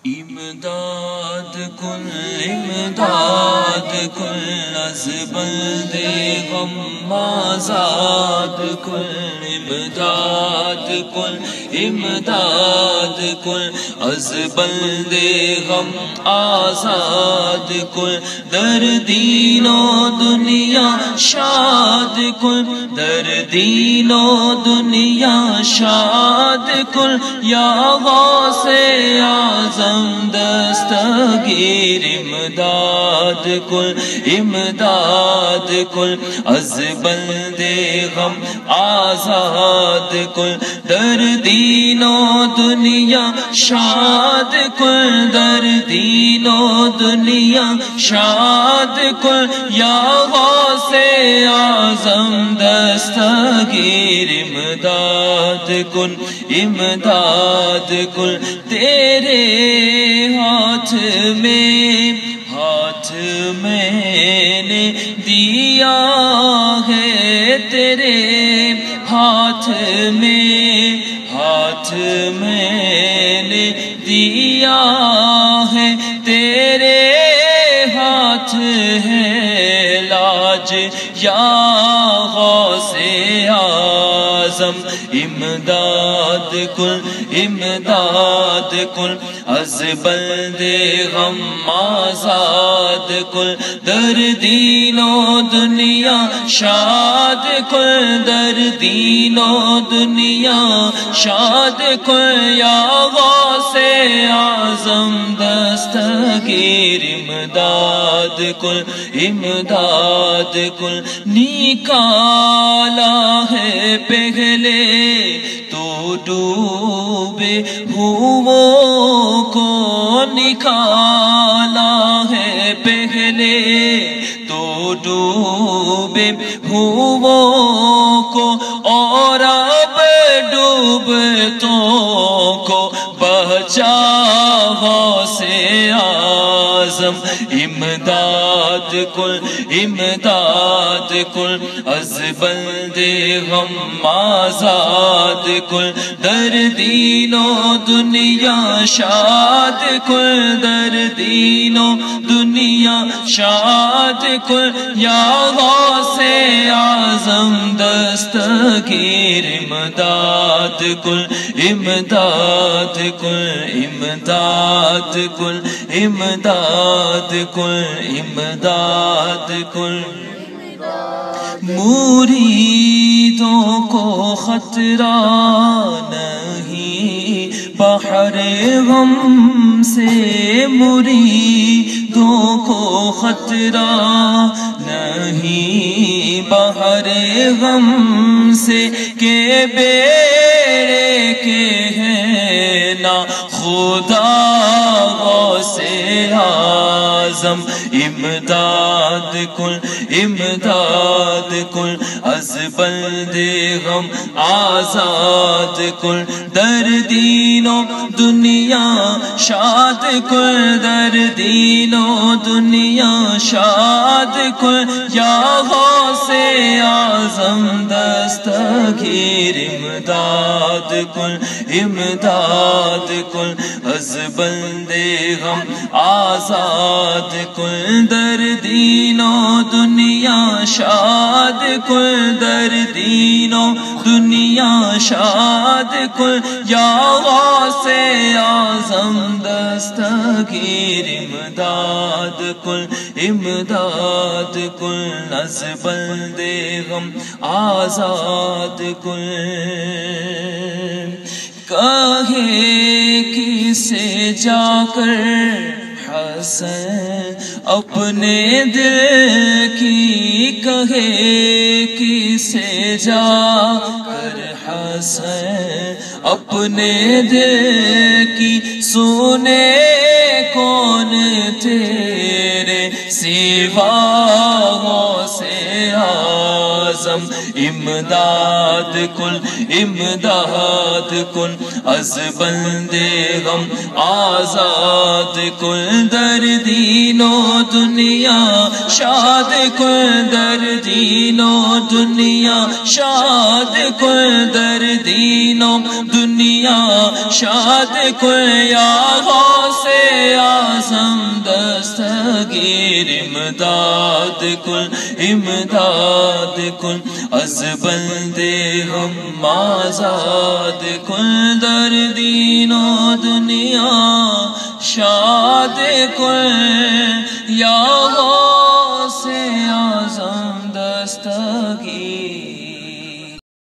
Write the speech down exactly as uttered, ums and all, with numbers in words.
امداد کن امداد کن از بند غم آزاد کن امداد کن امداد کن از بند غم آزاد کن در دین و دنیا شاد کن در دین و دنیا شاد کن یا غوث اعظم دستگیر امداد کن امداد کن از بند غم آزاد کن در دین و دنیا شاد کن در دین و دنیا شاد کن یا غوث اعظم دستگیر امداد کن امداد کن تیرے ہاتھ میں ہاتھ میں نے دیا ہے تیرے ہاتھ میں ہاتھ میں نے دیا ہے تیرے ہاتھ ہے لاج یا غوث اعظم امداد کن امداد کن از بند غم آزاد کن در دین و دنیا شاد کن در دین و دنیا شاد کن یا غوث اعظم دستگیر امداد کن امداد کن نکالا ہے پہلے تو ڈوبے ہووں کو نکالا ہے پہلے تو ڈوبے ہووں کو اور اب ڈوبتوں کو بچا غوث اعظم امداد کن امداد کن از بند غم آزاد کن در دین و دنیا شاد کن در دین و دنیا شاد کن یا غوث اعظم دستگیر امداد کن امداد کن امداد کن امداد کن امداد کن مریدوں کو خطرہ نہیں بحر غم سے مریدوں کو خطرہ نہیں بحر غم سے کہ بیڑے کے ہیں نا خدا غوث اعظم امداد کن امداد کن از بند غم آزاد کن در دین و دنیا شاد کن در دین و دنیا شاد کن یا غوث اعظم دستگیر امداد کن امداد کن از بند غم آزاد کن در دین و دنیا شاد کن در دین و دنیا شاد کن یا غوث اعظم دستگیر امداد کن امداد کن از بند غم آزاد کن کہے کسے جا کر حسن اپنے دل کی کہے کسے جا کر حسن اپنے دل کی سنے کون تیرے سوا غوث اعظم امداد کن امداد کن از بند غم آزاد کن در دین و دنیا شاد کن در دین و دنیا شاد کن در دین و دنیا شاد کن یا غوث اعظم دستگیر امداد کن امداد کن از بندے ہم آزاد کن در دین و دنیا شاد کن یا